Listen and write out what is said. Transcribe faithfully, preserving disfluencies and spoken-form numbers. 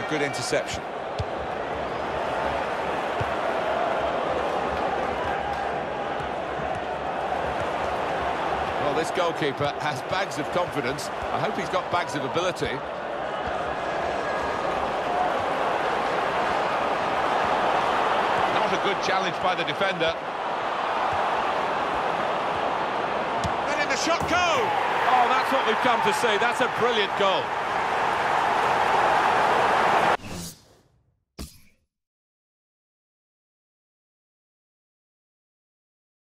good interception. Well, this goalkeeper has bags of confidence. I hope he's got bags of ability. Not a good challenge by the defender. Letting the shot go! Oh, that's what we've come to see. That's a brilliant goal.